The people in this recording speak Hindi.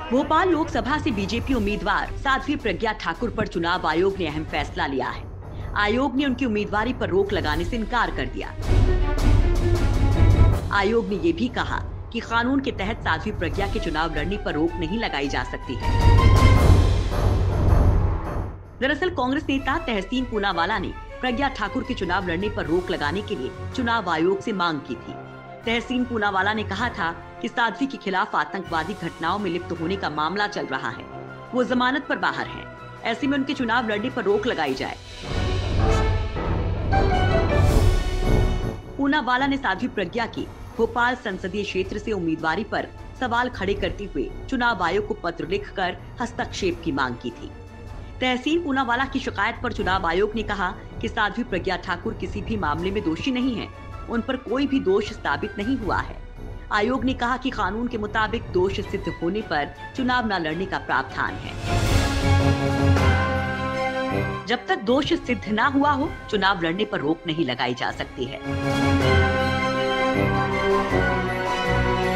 भोपाल लोकसभा से बीजेपी उम्मीदवार साध्वी प्रज्ञा ठाकुर पर चुनाव आयोग ने अहम फैसला लिया है। आयोग ने उनकी उम्मीदवारी पर रोक लगाने से इनकार कर दिया। आयोग ने ये भी कहा कि कानून के तहत साध्वी प्रज्ञा के चुनाव लड़ने पर रोक नहीं लगाई जा सकती है। दरअसल कांग्रेस नेता तहसीन पूनावाला ने प्रज्ञा ठाकुर के चुनाव लड़ने पर रोक लगाने के लिए चुनाव आयोग से मांग की थी। तहसीन पूनावाला ने कहा था कि साध्वी के खिलाफ आतंकवादी घटनाओं में लिप्त होने का मामला चल रहा है, वो जमानत पर बाहर हैं। ऐसे में उनके चुनाव लड़ने पर रोक लगाई जाए। पूनावाला ने साध्वी प्रज्ञा की भोपाल संसदीय क्षेत्र से उम्मीदवारी पर सवाल खड़े करते हुए चुनाव आयोग को पत्र लिखकर हस्तक्षेप की मांग की थी। तहसीन पूनावाला की शिकायत पर चुनाव आयोग ने कहा कि साध्वी प्रज्ञा ठाकुर किसी भी मामले में दोषी नहीं है, उन पर कोई भी दोष साबित नहीं हुआ है। आयोग ने कहा कि कानून के मुताबिक दोष सिद्ध होने पर चुनाव न लड़ने का प्रावधान है। जब तक दोष सिद्ध न हुआ हो, चुनाव लड़ने पर रोक नहीं लगाई जा सकती है।